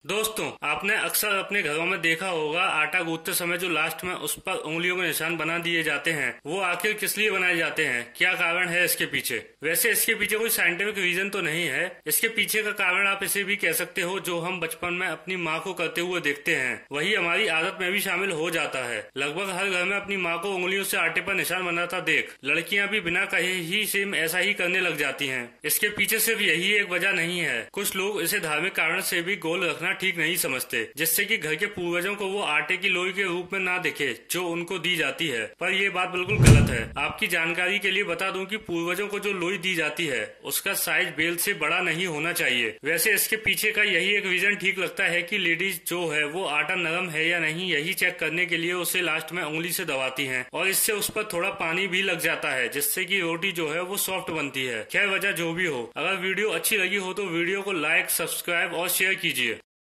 दोस्तों, आपने अक्सर अपने घरों में देखा होगा आटा गूंथते समय जो लास्ट में उस पर उंगलियों के निशान बना दिए जाते हैं, वो आखिर किस लिए बनाए जाते हैं? क्या कारण है इसके पीछे? वैसे इसके पीछे कोई साइंटिफिक रीजन तो नहीं है। इसके पीछे का कारण आप इसे भी कह सकते हो, जो हम बचपन में अपनी माँ को करते हुए देखते हैं वही हमारी आदत में भी शामिल हो जाता है। लगभग हर घर में अपनी माँ को उंगलियों से आटे पर निशान बनाता देख लड़कियां भी बिना कहे ही सेम ऐसा ही करने लग जाती हैं। इसके पीछे सिर्फ यही एक वजह नहीं है, कुछ लोग इसे धार्मिक कारण से भी गोल रखना ठीक नहीं समझते, जिससे कि घर के पूर्वजों को वो आटे की लोई के रूप में ना दिखे जो उनको दी जाती है। पर ये बात बिल्कुल गलत है। आपकी जानकारी के लिए बता दूं कि पूर्वजों को जो लोई दी जाती है उसका साइज बेल से बड़ा नहीं होना चाहिए। वैसे इसके पीछे का यही एक रीजन ठीक लगता है कि लेडीज जो है वो आटा नरम है या नहीं यही चेक करने के लिए उसे लास्ट में उंगली से दबाती है और इससे उस पर थोड़ा पानी भी लग जाता है, जिससे कि रोटी जो है वो सॉफ्ट बनती है। खैर, वजह जो भी हो, अगर वीडियो अच्छी लगी हो तो वीडियो को लाइक, सब्सक्राइब और शेयर कीजिए।